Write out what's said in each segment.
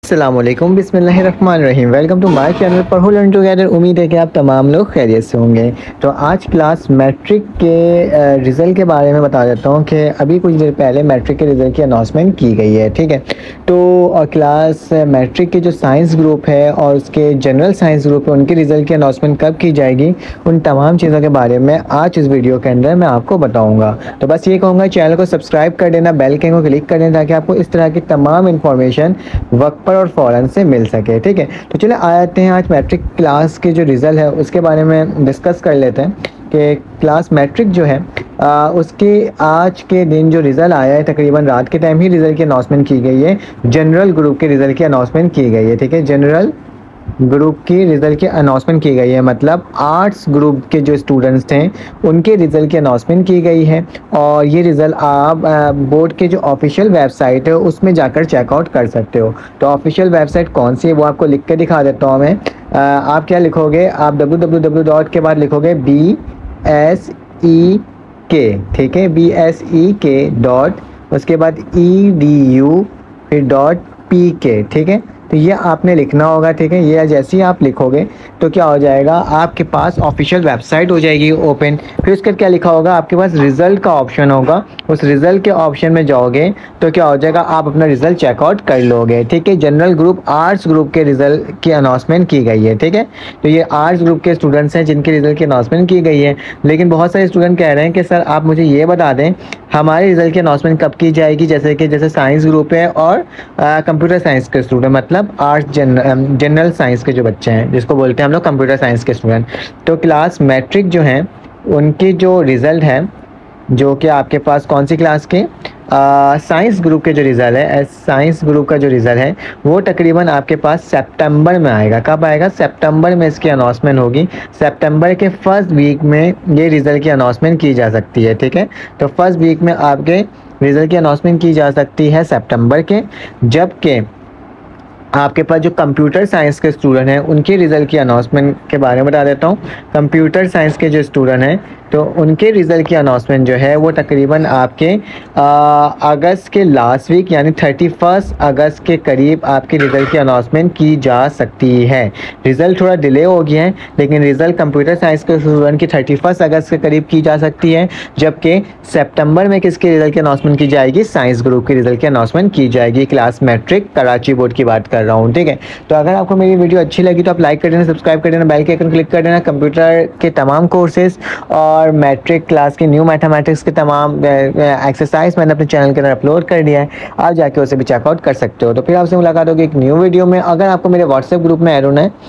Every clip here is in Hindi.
अस्सलामुअलैकुम बिस्मिल्लाहिर्रहमानिर्रहीम। वेलकम टू माय चैनल पढ़ो लर्न टुगेदर। उम्मीद है कि आप तमाम लोग खैरियत से होंगे। तो आज क्लास मैट्रिक के रिज़ल्ट के बारे में बता देता हूँ कि अभी कुछ देर पहले मैट्रिक के रिज़ल्ट की अनाउंसमेंट की गई है। ठीक है, तो क्लास मैट्रिक के जो साइंस ग्रुप है और उसके जनरल साइंस ग्रुप है उनके रिज़ल्ट की अनाउंसमेंट कब की जाएगी, उन तमाम चीज़ों के बारे में आज इस वीडियो के अंदर मैं आपको बताऊँगा। तो बस ये कहूँगा चैनल को सब्सक्राइब कर देना, बेल आइकन को क्लिक कर देना ताकि आपको इस तरह की तमाम इन्फॉर्मेशन वक्त पर और फ़ौरन से मिल सके। ठीक है, तो चलिए आते हैं आज मैट्रिक क्लास के जो रिज़ल्ट है उसके बारे में डिस्कस कर लेते हैं कि क्लास मैट्रिक जो है उसके आज के दिन जो रिज़ल्ट आया है, तकरीबन रात के टाइम ही रिज़ल्ट की अनाउंसमेंट की गई है। जनरल ग्रुप के रिज़ल्ट की अनाउंसमेंट की गई है। ठीक है, जनरल ग्रुप की रिज़ल्ट की अनाउंसमेंट की गई है, मतलब आर्ट्स ग्रुप के जो स्टूडेंट्स थे उनके रिज़ल्ट की अनाउंसमेंट की गई है। और ये रिज़ल्ट आप बोर्ड के जो ऑफिशियल वेबसाइट है उसमें जाकर चेकआउट कर सकते हो। तो ऑफिशियल वेबसाइट कौन सी है वो आपको लिख के दिखा देता हूँ मैं। आप क्या लिखोगे, आप www के बाद लिखोगे BSEK। ठीक है, BSEK डॉट, उसके बाद EDU फिर .PK। ठीक है, तो ये आपने लिखना होगा। ठीक है, ये जैसे ही आप लिखोगे तो क्या हो जाएगा, आपके पास ऑफिशियल वेबसाइट हो जाएगी ओपन। फिर उसके क्या लिखा होगा, आपके पास रिज़ल्ट का ऑप्शन होगा। उस रिज़ल्ट के ऑप्शन में जाओगे तो क्या हो जाएगा, आप अपना रिज़ल्ट चेकआउट कर लोगे। ठीक है, जनरल ग्रुप आर्ट्स ग्रुप के रिज़ल्ट की अनाउंसमेंट की गई है। ठीक है, तो ये आर्ट्स ग्रुप के स्टूडेंट्स हैं जिनके रिज़ल्ट की अनाउंसमेंट की गई है। लेकिन बहुत सारे स्टूडेंट कह रहे हैं कि सर आप मुझे ये बता दें हमारे रिज़ल्ट की अनाउंसमेंट कब की जाएगी, जैसे साइंस ग्रुप है और कंप्यूटर साइंस के स्टूडेंट, मतलब आर्ट्स जनरल साइंस के जो बच्चे हैं जिसको बोलते हैं हम लोग कंप्यूटर साइंस के स्टूडेंट। तो क्लास मैट्रिक जो हैं उनके जो रिज़ल्ट है, जो कि आपके पास कौन सी क्लास के साइंस ग्रुप के जो रिज़ल्ट है, साइंस ग्रुप का जो रिज़ल्ट है वो तकरीबन आपके पास सितंबर में आएगा। कब आएगा, सितंबर में इसकी अनाउंसमेंट होगी। सितंबर के फर्स्ट वीक में ये रिज़ल्ट की अनाउंसमेंट की जा सकती है। ठीक है, तो फर्स्ट वीक में आपके रिज़ल्ट की अनाउंसमेंट की जा सकती है सितंबर के। जबकि आपके पास जो कंप्यूटर साइंस के स्टूडेंट हैं उनके रिज़ल्ट की अनाउंसमेंट के बारे में बता देता हूँ। कंप्यूटर साइंस के जो स्टूडेंट हैं तो उनके रिज़ल्ट की अनाउंसमेंट जो है वो तकरीबन आपके अगस्त के लास्ट वीक यानी 31 अगस्त के करीब आपके रिज़ल्ट की अनाउंसमेंट की जा सकती है। रिज़ल्ट थोड़ा डिले हो गया है लेकिन रिज़ल्ट कंप्यूटर साइंस के स्टूडेंट की 31 अगस्त के करीब की जा सकती है। जबकि सितंबर में किसके रिज़ल्ट की अनाउंसमेंट की जाएगी, साइंस ग्रुप के रिज़ल्ट की अनाउंसमेंट की जाएगी। क्लास मैट्रिक कराची बोर्ड की बात कर रहा हूँ। ठीक है, तो अगर आपको मेरी वीडियो अच्छी लगी तो आप लाइक कर देना, सब्सक्राइब कर देना, बेल के आइकन क्लिक कर देना। कंप्यूटर के तमाम कोर्सेज और मैट्रिक क्लास के न्यू मैथमेटिक्स के तमाम एक्सरसाइज मैंने अपने चैनल के अंदर अपलोड कर दिया है, आप जाके उसे भी चेकआउट कर सकते हो। तो फिर आपसे मुलाकात होगी एक न्यू वीडियो में। अगर आपको मेरे व्हाट्सएप ग्रुप में ऐड होना है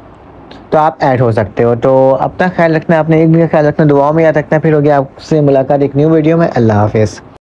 तो आप ऐड हो सकते हो। तो अपना ख्याल रखना, अपने एक भी का ख्याल रखना, दुआओं में याद रखना। फिर होगी आपसे मुलाकात एक न्यू वीडियो में। अल्लाह हाफिज़।